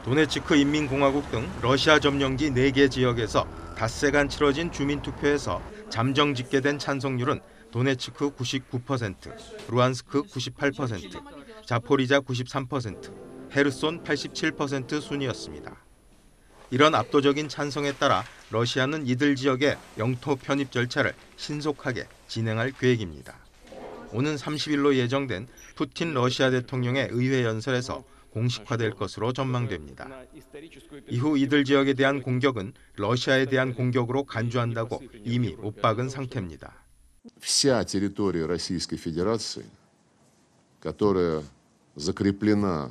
도네츠크 인민공화국 등 러시아 점령지 4개 지역에서 닷새간 치러진 주민투표에서 잠정 집계된 찬성률은 도네츠크 99%, 루안스크 98%, 자포리자 93%, 헤르손 87% 순이었습니다. 이런 압도적인 찬성에 따라 러시아는 이들 지역의 영토 편입 절차를 신속하게 진행할 계획입니다. 오는 30일로 예정된 푸틴 러시아 대통령의 의회 연설에서 공식화될 것으로 전망됩니다. 이후 이들 지역에 대한 공격은 러시아에 대한 공격으로 간주한다고 이미 엇박은 상태입니다. Вся территория Российской Федерации, которая закреплена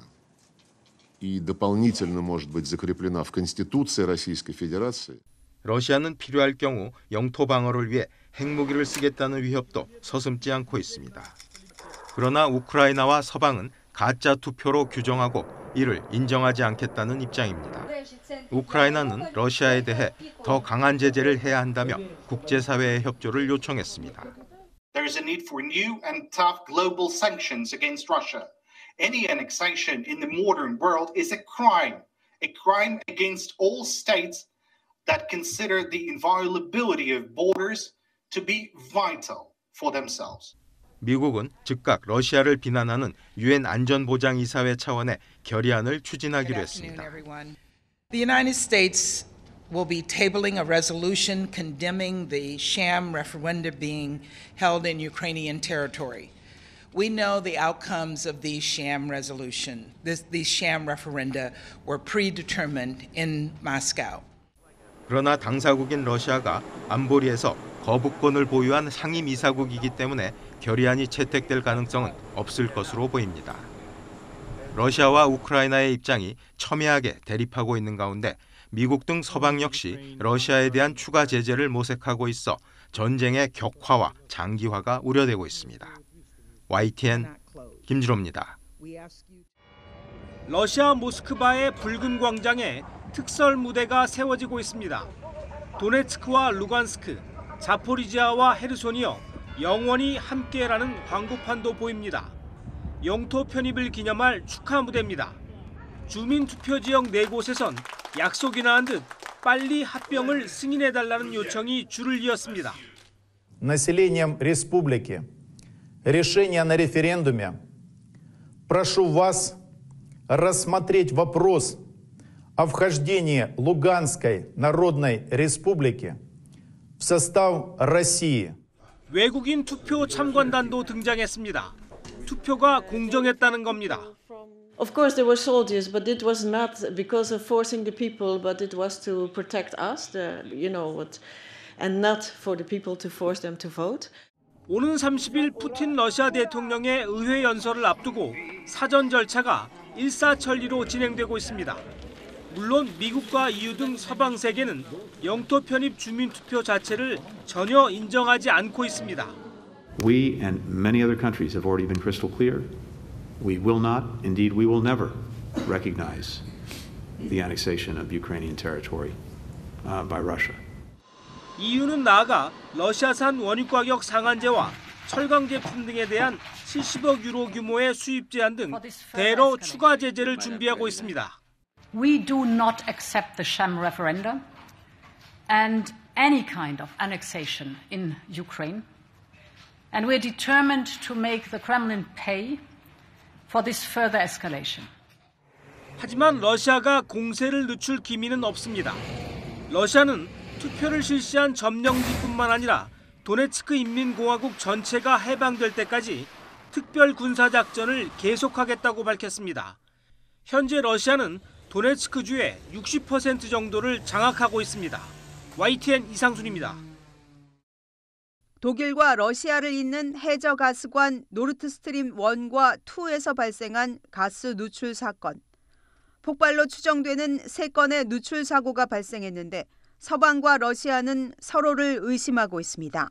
и дополнительно может быть закреплена в Конституции Российской Федерации. 러시아는 필요할 경우 영토 방어를 위해 핵무기를 쓰겠다는 위협도 서슴지 않고 있습니다. 그러나 우크라이나와 서방은 가짜 투표로 규정하고 이를 인정하지 않겠다는 입장입니다. 우크라이나는 러시아에 대해 더 강한 제재를 해야 한다며 국제사회의 협조를 요청했습니다. There is a need for new and tough global sanctions against Russia. Any annexation in the modern world is a crime against all states that consider the inviolability of borders to be vital for themselves. 미국은 즉각 러시아를 비난하는 유엔 안전보장이사회 차원의 결의안을 추진하기로 했습니다. The United States will be tabling a resolution condemning the sham referenda being held in Ukrainian territory. We know the outcomes of these sham referenda were predetermined in Moscow. 그러나 당사국인 러시아가 안보리에서 거부권을 보유한 상임이사국이기 때문에 결의안이 채택될 가능성은 없을 것으로 보입니다. 러시아와 우크라이나의 입장이 첨예하게 대립하고 있는 가운데 미국 등 서방 역시 러시아에 대한 추가 제재를 모색하고 있어 전쟁의 격화와 장기화가 우려되고 있습니다. YTN 김준호입니다. 러시아 모스크바의 붉은 광장에 특설 무대가 세워지고 있습니다. 도네츠크와 루간스크, 자포리지아와 헤르손이여 영원히 함께라는 광고판도 보입니다. 영토 편입을 기념할 축하 무대입니다. 주민투표지역 4곳에선 약속이나 한 듯 빨리 합병을 승인해달라는 요청이 줄을 이었습니다. Населением республики решение на референдуме. Прошу вас рассмотреть вопрос о вхождении Луганской Народной Республики в состав России. 외국인 투표 참관단도 등장했습니다. 투표가 공정했다는 겁니다. Of course there were soldiers, but it was not because of forcing the people, but it was to protect us, and not for the people to force them to vote. 오는 30일 푸틴 러시아 대통령의 의회 연설을 앞두고 사전 절차가 일사천리로 진행되고 있습니다. 물론 미국과 EU 등 서방 세계는 영토 편입 주민투표 자체를 전혀 인정하지 않고 있습니다. We and many other countries have already been crystal clear. We will not, indeed we will never recognize the annexation of Ukrainian territory by Russia. EU는 나아가 러시아산 원유 가격 상한제와 철강 제품 등에 대한 70억 유로 규모의 수입 제한 등 대러 추가 제재를 준비하고 있습니다. We do not accept the sham referendum and any kind of annexation in Ukraine. And we're determined to make the Kremlin pay for this further escalation. 하지만 러시아가 공세를 늦출 기미는 없습니다. 러시아는 투표를 실시한 점령지뿐만 아니라 도네츠크 인민공화국 전체가 해방될 때까지 특별 군사작전을 계속하겠다고 밝혔습니다. 현재 러시아는 도네츠크주의 60% 정도를 장악하고 있습니다. YTN 이상순입니다. 독일과 러시아를 잇는 해저 가스관 노르트스트림 1과 2에서 발생한 가스 누출 사건. 폭발로 추정되는 3건의 누출 사고가 발생했는데 서방과 러시아는 서로를 의심하고 있습니다.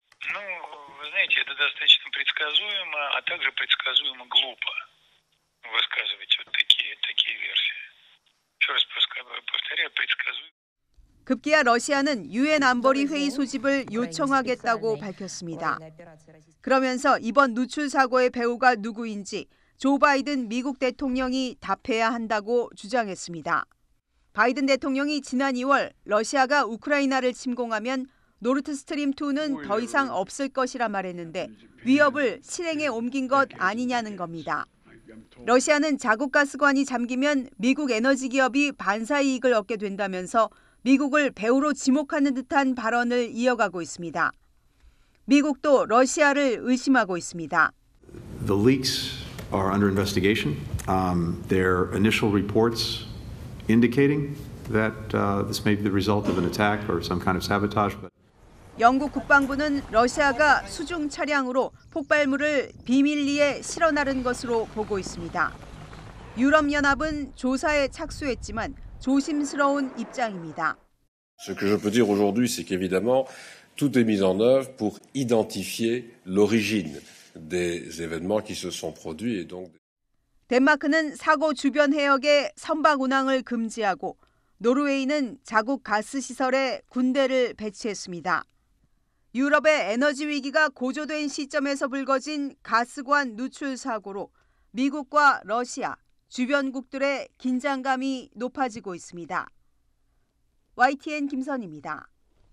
급기야 러시아는 유엔 안보리 회의 소집을 요청하겠다고 밝혔습니다. 그러면서 이번 누출 사고의 배후가 누구인지 조 바이든 미국 대통령이 답해야 한다고 주장했습니다. 바이든 대통령이 지난 2월 러시아가 우크라이나를 침공하면 노르트스트림2는 더 이상 없을 것이라 말했는데 위협을 실행에 옮긴 것 아니냐는 겁니다. 러시아는 자국 가스관이 잠기면 미국 에너지 기업이 반사 이익을 얻게 된다면서 미국을 배후로 지목하는 듯한 발언을 이어가고 있습니다. 미국도 러시아를 의심하고 있습니다. The leaks are under investigation. There are initial reports indicating that this may be the result of an attack or some kind of sabotage. 영국 국방부는 러시아가 수중 차량으로 폭발물을 비밀리에 실어 나른 것으로 보고 있습니다. 유럽연합은 조사에 착수했지만 조심스러운 입장입니다. Ce que je peux dire aujourd'hui, c'est qu'évidemment, tout est mis en œuvre pour identifier l'origine des événements qui se sont produits et donc. 덴마크는 사고 주변 해역에 선박 운항을 금지하고 노르웨이는 자국 가스 시설에 군대를 배치했습니다. 유럽의 에너지 위기가 고조된 시점에서 불거진 가스관 누출 사고로 미국과 러시아, 주변국들의 긴장감이 높아지고 있습니다. YTN 김선입니다.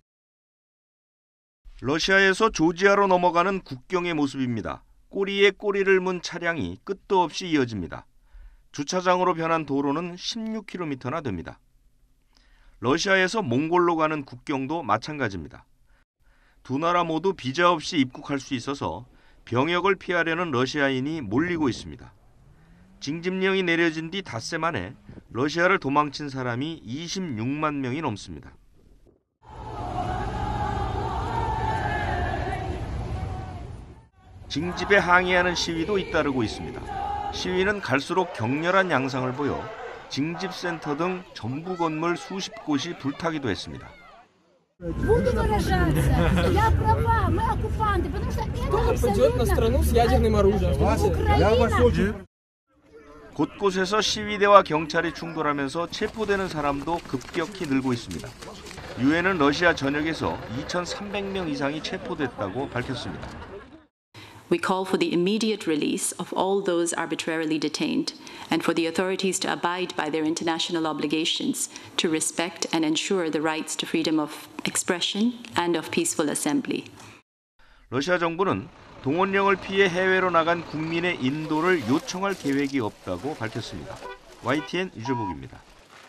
러시아에서 조지아로 넘어가는 국경의 모습입니다. 꼬리에 꼬리를 문 차량이 끝도 없이 이어집니다. 주차장으로 변한 도로는 16km나 됩니다. 러시아에서 몽골로 가는 국경도 마찬가지입니다. 두 나라 모두 비자 없이 입국할 수 있어서 병역을 피하려는 러시아인이 몰리고 있습니다. 징집령이 내려진 뒤 닷새 만에 러시아를 도망친 사람이 26만 명이 넘습니다. 징집에 항의하는 시위도 잇따르고 있습니다. 시위는 갈수록 격렬한 양상을 보여 징집센터 등 정부 건물 수십 곳이 불타기도 했습니다. Буду выражаться. Я права, мы оккупанты, потому что это абсолютно 곳곳에서 시위대와 경찰이 충돌하면서 체포되는 사람도 급격히 늘고 있습니다. 유엔은 러시아 전역에서 2,300명 이상이 체포됐다고 밝혔습니다. We call for the immediate release of all those arbitrarily detained and for the authorities to abide by their international obligations to respect and ensure the rights to freedom of expression and of peaceful assembly. 러시아 정부는 동원령을 피해 해외로 나간 국민의 인도를 요청할 계획이 없다고 밝혔습니다. YTN 유재복입니다.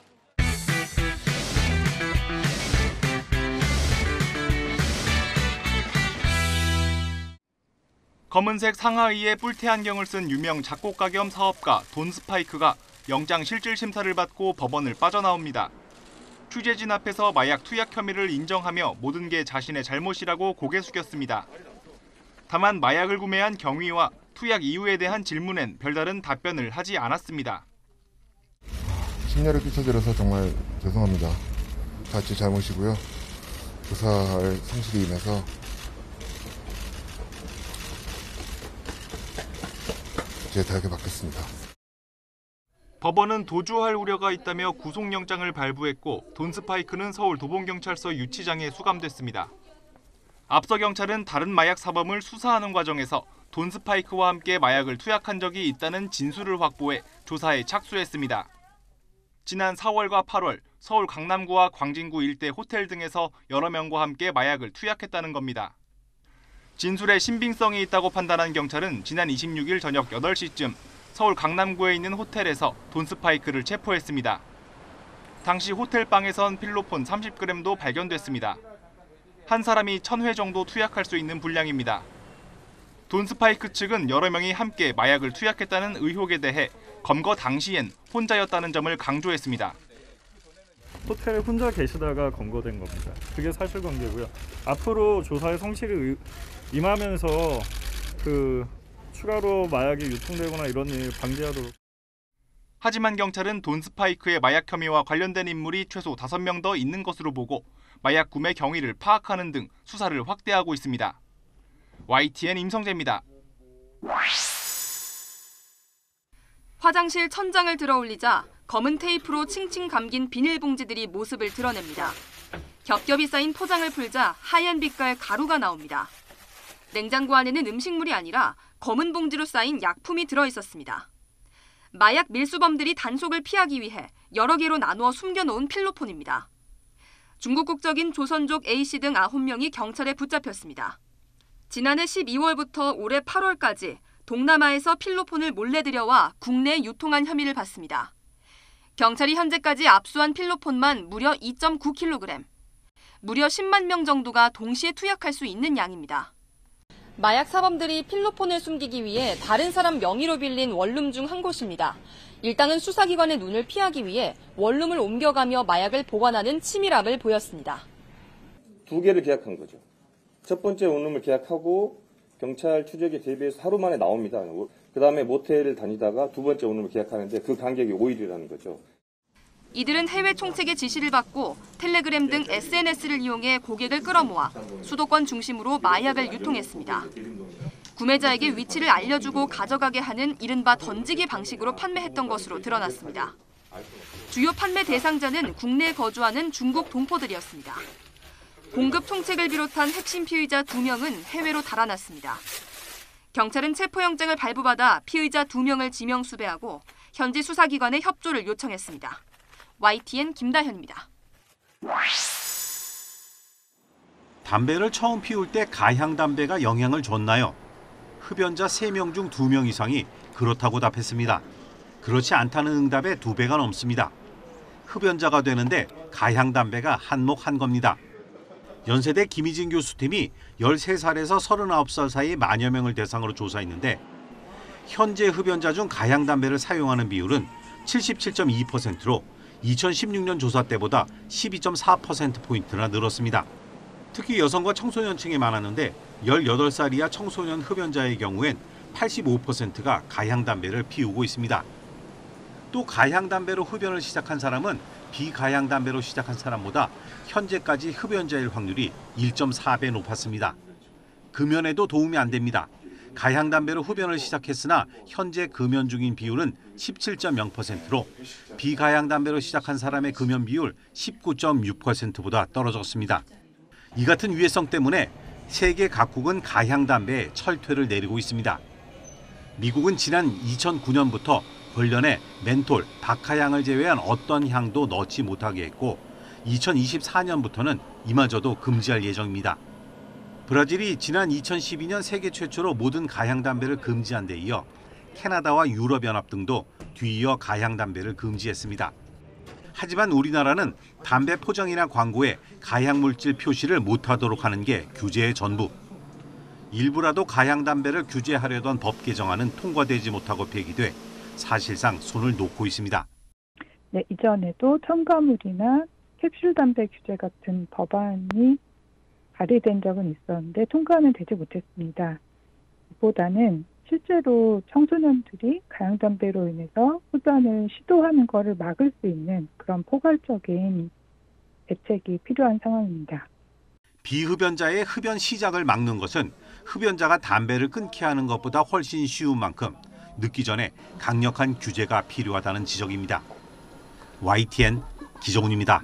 검은색 상하의에 뿔테 안경을 쓴 유명 작곡가 겸 사업가 돈 스파이크가 영장 실질 심사를 받고 법원을 빠져나옵니다. 취재진 앞에서 마약 투약 혐의를 인정하며 모든 게 자신의 잘못이라고 고개 숙였습니다. 다만 마약을 구매한 경위와 투약 이유에 대한 질문엔 별다른 답변을 하지 않았습니다. 심려를 끼쳐드려서 정말 죄송합니다. 다 제 잘못이고요. 조사할 상실이 인해서 제 대학에 받겠습니다. 법원은 도주할 우려가 있다며 구속영장을 발부했고 돈 스파이크는 서울 도봉경찰서 유치장에 수감됐습니다. 앞서 경찰은 다른 마약 사범을 수사하는 과정에서 돈 스파이크와 함께 마약을 투약한 적이 있다는 진술을 확보해 조사에 착수했습니다. 지난 4월과 8월 서울 강남구와 광진구 일대 호텔 등에서 여러 명과 함께 마약을 투약했다는 겁니다. 진술에 신빙성이 있다고 판단한 경찰은 지난 26일 저녁 8시쯤 서울 강남구에 있는 호텔에서 돈 스파이크를 체포했습니다. 당시 호텔방에선 필로폰 30g도 발견됐습니다. 한 사람이 1000회 정도 투약할 수 있는 분량입니다. 돈 스파이크 측은 여러 명이 함께 마약을 투약했다는 의혹에 대해 검거 당시엔 혼자였다는 점을 강조했습니다. 호텔에 혼자 계시다가 검거된 겁니다. 그게 사실관계고요. 앞으로 조사에 성실히 임하면서 추가로 마약이 유통되거나 이런 일 방지하도록. 하지만 경찰은 돈 스파이크의 마약 혐의와 관련된 인물이 최소 5명 더 있는 것으로 보고 마약 구매 경위를 파악하는 등 수사를 확대하고 있습니다. YTN 임성재입니다. 화장실 천장을 들어올리자 검은 테이프로 칭칭 감긴 비닐봉지들이 모습을 드러냅니다. 겹겹이 쌓인 포장을 풀자 하얀 빛깔 가루가 나옵니다. 냉장고 안에는 음식물이 아니라 검은 봉지로 쌓인 약품이 들어있었습니다. 마약 밀수범들이 단속을 피하기 위해 여러 개로 나누어 숨겨놓은 필로폰입니다. 중국 국적인 조선족 A씨 등 9명이 경찰에 붙잡혔습니다. 지난해 12월부터 올해 8월까지 동남아에서 필로폰을 몰래 들여와 국내에 유통한 혐의를 받습니다. 경찰이 현재까지 압수한 필로폰만 무려 2.9kg, 무려 10만 명 정도가 동시에 투약할 수 있는 양입니다. 마약 사범들이 필로폰을 숨기기 위해 다른 사람 명의로 빌린 원룸 중 한 곳입니다. 일당은 수사기관의 눈을 피하기 위해 원룸을 옮겨가며 마약을 보관하는 치밀함을 보였습니다. 2개를 계약한 거죠. 첫 번째 원룸을 계약하고 경찰 추적에 대비해서 하루 만에 나옵니다. 그다음에 모텔을 다니다가 두 번째 원룸을 계약하는데 그 간격이 5일이라는 거죠. 이들은 해외 총책의 지시를 받고 텔레그램 등 SNS를 이용해 고객을 끌어모아 수도권 중심으로 마약을 유통했습니다. 구매자에게 위치를 알려주고 가져가게 하는 이른바 던지기 방식으로 판매했던 것으로 드러났습니다. 주요 판매 대상자는 국내에 거주하는 중국 동포들이었습니다. 공급 총책을 비롯한 핵심 피의자 2명은 해외로 달아났습니다. 경찰은 체포영장을 발부받아 피의자 2명을 지명 수배하고 현지 수사기관에 협조를 요청했습니다. YTN 김다현입니다. 담배를 처음 피울 때 가향 담배가 영향을 줬나요? 흡연자 3명 중 2명 이상이 그렇다고 답했습니다. 그렇지 않다는 응답의 2배가 넘습니다. 흡연자가 되는데 가향 담배가 한몫 한 겁니다. 연세대 김희진 교수팀이 13살에서 39살 사이 만여 명을 대상으로 조사했는데 현재 흡연자 중 가향 담배를 사용하는 비율은 77.2%로 2016년 조사 때보다 12.4%포인트나 늘었습니다. 특히 여성과 청소년층이 많았는데 18살 이하 청소년 흡연자의 경우엔 85%가 가향 담배를 피우고 있습니다. 또 가향 담배로 흡연을 시작한 사람은 비가향 담배로 시작한 사람보다 현재까지 흡연자일 확률이 1.4배 높았습니다. 금연에도 도움이 안 됩니다. 가향 담배로 흡연을 시작했으나 현재 금연 중인 비율은 17.0%로 비가향 담배로 시작한 사람의 금연 비율 19.6%보다 떨어졌습니다. 이 같은 위해성 때문에 세계 각국은 가향 담배에 철퇴를 내리고 있습니다. 미국은 지난 2009년부터 관련해 멘톨, 박하향을 제외한 어떤 향도 넣지 못하게 했고 2024년부터는 이마저도 금지할 예정입니다. 브라질이 지난 2012년 세계 최초로 모든 가향 담배를 금지한 데 이어 캐나다와 유럽연합 등도 뒤이어 가향 담배를 금지했습니다. 하지만 우리나라는 담배 포장이나 광고에 가향 물질 표시를 못하도록 하는 게 규제의 전부. 일부라도 가향 담배를 규제하려던 법 개정안은 통과되지 못하고 폐기돼 사실상 손을 놓고 있습니다. 네, 이전에도 첨가물이나 캡슐 담배 규제 같은 법안이 발의된 적은 있었는데 통과는 되지 못했습니다. 보다는 실제로 청소년들이 가향 담배로 인해서 흡연을 시도하는 것을 막을 수 있는 그런 포괄적인 대책이 필요한 상황입니다. 비흡연자의 흡연 시작을 막는 것은 흡연자가 담배를 끊게 하는 것보다 훨씬 쉬운 만큼 늦기 전에 강력한 규제가 필요하다는 지적입니다. YTN 기정훈입니다.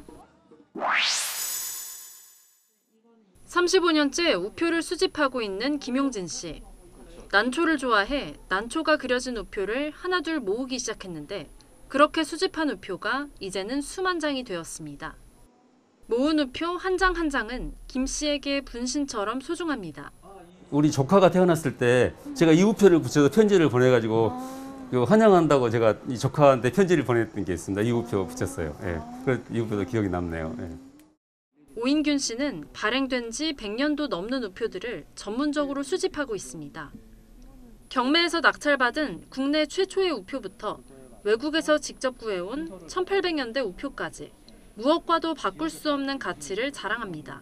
35년째 우표를 수집하고 있는 김용진 씨. 난초를 좋아해 난초가 그려진 우표를 하나둘 모으기 시작했는데 그렇게 수집한 우표가 이제는 수만 장이 되었습니다. 모은 우표 한 장 한 장은 김 씨에게 분신처럼 소중합니다. 우리 조카가 태어났을 때 제가 이 우표를 붙여서 편지를 보내가지고 환영한다고 제가 이 조카한테 편지를 보냈던 게 있습니다. 이 우표 붙였어요. 예. 이 우표도 기억이 남네요. 예. 오인균 씨는 발행된 지 100년도 넘는 우표들을 전문적으로 수집하고 있습니다. 경매에서 낙찰받은 국내 최초의 우표부터 외국에서 직접 구해온 1800년대 우표까지 무엇과도 바꿀 수 없는 가치를 자랑합니다.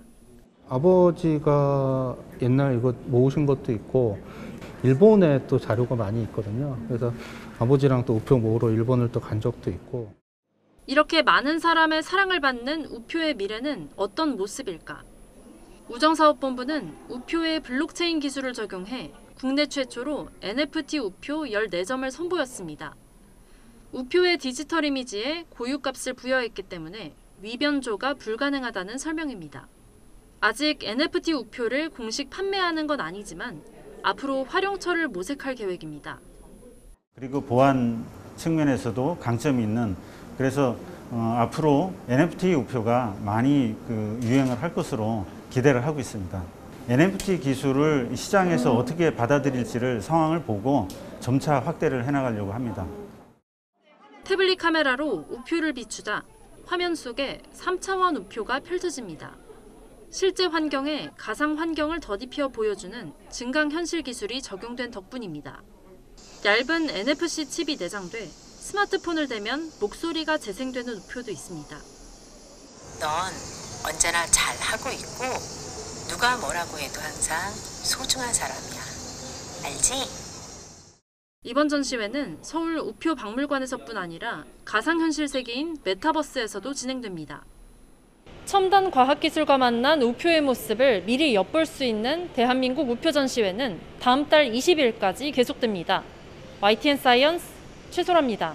아버지가 옛날 이거 모으신 것도 있고 일본에 또 자료가 많이 있거든요. 그래서 아버지랑 또 우표 모으러 일본을 또 간 적도 있고. 이렇게 많은 사람의 사랑을 받는 우표의 미래는 어떤 모습일까? 우정사업본부는 우표에 블록체인 기술을 적용해 국내 최초로 NFT 우표 14점을 선보였습니다. 우표의 디지털 이미지에 고유값을 부여했기 때문에 위변조가 불가능하다는 설명입니다. 아직 NFT 우표를 공식 판매하는 건 아니지만 앞으로 활용처를 모색할 계획입니다. 그리고 보안 측면에서도 강점이 있는, 그래서 앞으로 NFT 우표가 많이 유행을 할 것으로 기대를 하고 있습니다. NFT 기술을 시장에서 어떻게 받아들일지를 상황을 보고 점차 확대를 해나가려고 합니다. 태블릿 카메라로 우표를 비추자 화면 속에 3차원 우표가 펼쳐집니다. 실제 환경에 가상 환경을 더딥혀 보여주는 증강현실 기술이 적용된 덕분입니다. 얇은 NFC 칩이 내장돼 스마트폰을 대면 목소리가 재생되는 우표도 있습니다. 넌 언제나 잘하고 있고 누가 뭐라고 해도 항상 소중한 사람이야. 알지? 이번 전시회는 서울 우표 박물관에서뿐 아니라 가상현실 세계인 메타버스에서도 진행됩니다. 첨단 과학기술과 만난 우표의 모습을 미리 엿볼 수 있는 대한민국 우표 전시회는 다음 달 20일까지 계속됩니다. YTN 사이언스 최소라입니다.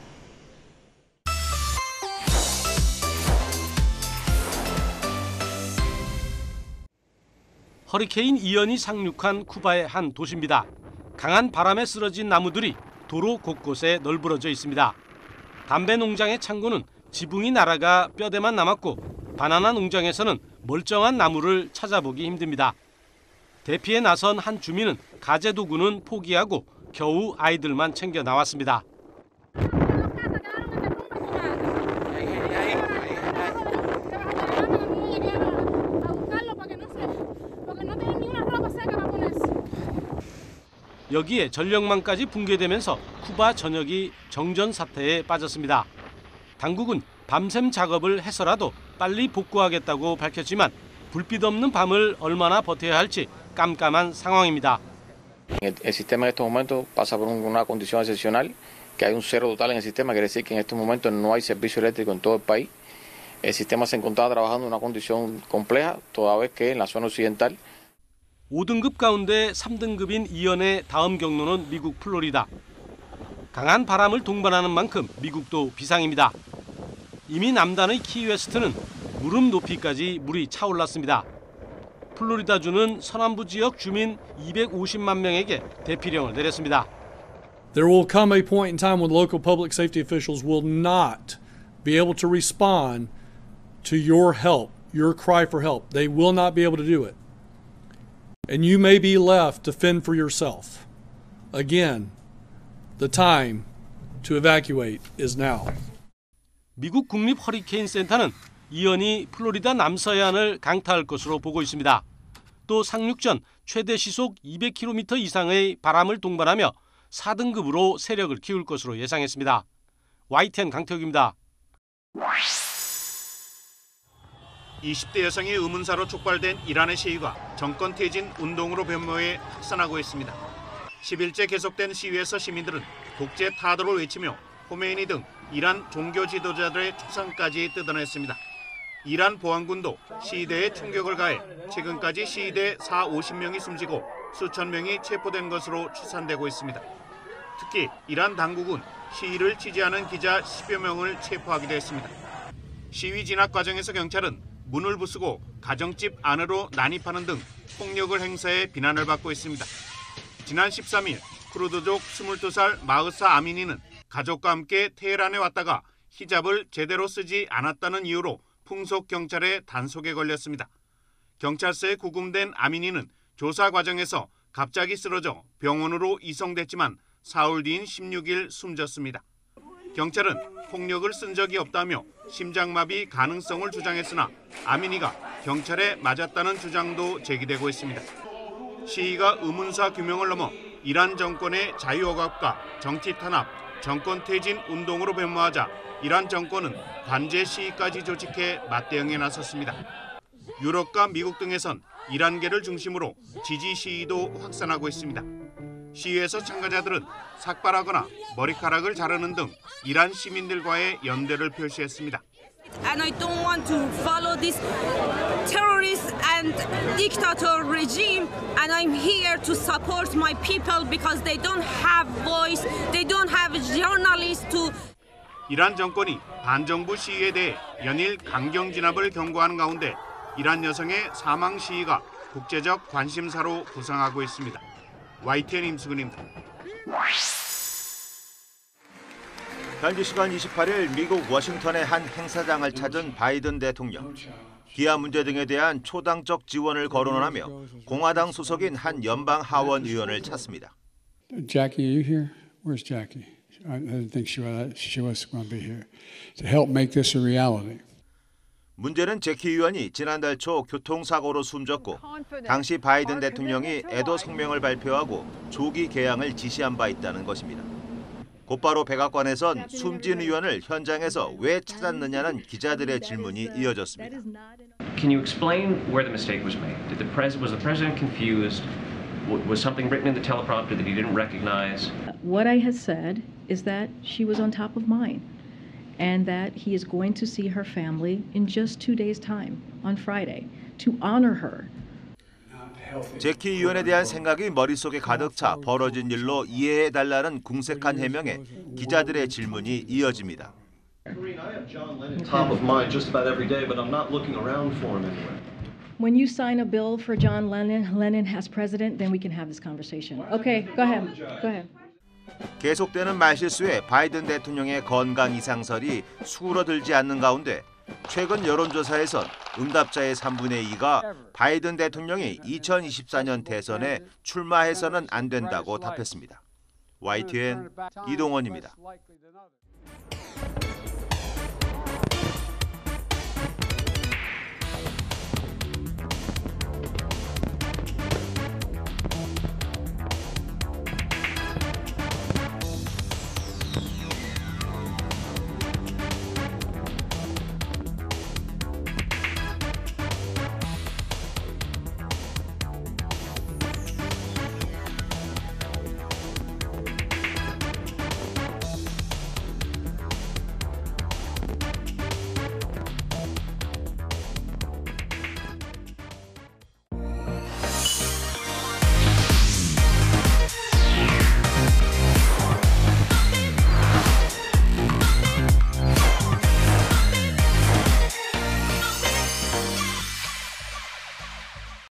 허리케인 이언이 상륙한 쿠바의 한 도시입니다. 강한 바람에 쓰러진 나무들이 도로 곳곳에 널브러져 있습니다. 담배 농장의 창고는 지붕이 날아가 뼈대만 남았고 바나나 농장에서는 멀쩡한 나무를 찾아보기 힘듭니다. 대피에 나선 한 주민은 가재 도구는 포기하고 겨우 아이들만 챙겨 나왔습니다. 여기에 전력망까지 붕괴되면서 쿠바 전역이 정전 사태에 빠졌습니다. 당국은 밤샘 작업을 해서라도 빨리 복구하겠다고 밝혔지만 불빛 없는 밤을 얼마나 버텨야 할지 깜깜한 상황입니다. El sistema en estos momentos pasa por una condición excepcional, que hay un cero total en el sistema, quiere decir que en estos momentos no hay servicio eléctrico en todo el país. El sistema se encontraba trabajando en una condición compleja, toda vez que en la zona occidental 5등급 가운데 3등급인 이언의 다음 경로는 미국 플로리다. 강한 바람을 동반하는 만큼 미국도 비상입니다. 이미 남단의 키웨스트는 무릎 높이까지 물이 차올랐습니다. 플로리다주는 서남부 지역 주민 250만 명에게 대피령을 내렸습니다. There will come a point in time when local public safety officials will not be able to respond to your help, your cry for help. They will not be able to do it. And you may be left to fend for yourself. Again, the time to evacuate is now. 미국 국립 허리케인 센터는 이언이 플로리다 남서해안을 강타할 것으로 보고 있습니다. 또 상륙 전 최대 시속 200km 이상의 바람을 동반하며 4등급으로 세력을 키울 것으로 예상했습니다. YTN 강태욱입니다. 20대 여성의 의문사로 촉발된 이란의 시위가 정권 퇴진 운동으로 변모해 확산하고 있습니다. 10일째 계속된 시위에서 시민들은 독재 타도를 외치며 호메이니 등 이란 종교 지도자들의 초상까지 뜯어냈습니다. 이란 보안군도 시위대에 총격을 가해 최근까지 시위대 40~50명이 숨지고 수천 명이 체포된 것으로 추산되고 있습니다. 특히 이란 당국은 시위를 지지하는 기자 10여 명을 체포하기도 했습니다. 시위 진압 과정에서 경찰은 문을 부수고 가정집 안으로 난입하는 등 폭력을 행사해 비난을 받고 있습니다. 지난 13일 쿠르드족 22살 마흐사 아미니는 가족과 함께 테헤란에 왔다가 히잡을 제대로 쓰지 않았다는 이유로 풍속 경찰의 단속에 걸렸습니다. 경찰서에 구금된 아미니는 조사 과정에서 갑자기 쓰러져 병원으로 이송됐지만 사흘 뒤인 16일 숨졌습니다. 경찰은 폭력을 쓴 적이 없다며 심장마비 가능성을 주장했으나 아미니가 경찰에 맞았다는 주장도 제기되고 있습니다. 시위가 의문사 규명을 넘어 이란 정권의 자유억압과 정치 탄압, 정권 퇴진 운동으로 변모하자 이란 정권은 관제 시위까지 조직해 맞대응에 나섰습니다. 유럽과 미국 등에선 이란계를 중심으로 지지 시위도 확산하고 있습니다. 시위에서 참가자들은 삭발하거나 머리카락을 자르는 등 이란 시민들과의 연대를 표시했습니다. And I don't want to follow this terrorist and dictator regime, and I'm here to support my people because they don't have voice, they don't have journalists to. 이란 정권이 반정부 시위에 대해 연일 강경 진압을 경고하는 가운데 이란 여성의 사망 시위가 국제적 관심사로 부상하고 있습니다. YTN 임수근입니다. 현지 시간 28일 미국 워싱턴의 한 행사장을 찾은 바이든 대통령. 기아 문제 등에 대한 초당적 지원을 거론하며 공화당 소속인 한 연방 하원 의원을 찾습니다. Jackie, are you here? Where's Jackie? I didn't think she was going to be here to help make this a reality. 문제는 제키 의원이 지난달 초 교통사고로 숨졌고 당시 바이든 대통령이 애도 성명을 발표하고 조기 개항을 지시한 바 있다는 것입니다. 곧바로 백악관에선 숨진 의원을 현장에서 왜 찾았느냐는 기자들의 질문이 이어졌습니다. Can you explain where the mistake was made? Was the president confused? Was something written in the teleprompter that he didn't recognize? What I had said is that she was on top of mind and that he is going to see her family in just 2 days' time on Friday to honor her. 제키 의원에 대한 생각이 머릿속에 가득 차 벌어진 일로 이해해달라는 궁색한 해명에 기자들의 질문이 이어집니다. Top of mind just about every day, but I'm not looking around for him anywhere. When you sign a bill for John Lennon as president, then we can have this conversation. Okay, go ahead. Go ahead. 계속되는 말실수에 바이든 대통령의 건강 이상설이 수그러들지 않는 가운데 최근 여론조사에선 응답자의 3분의 2가 바이든 대통령이 2024년 대선에 출마해서는 안 된다고 답했습니다. YTN 이동원입니다.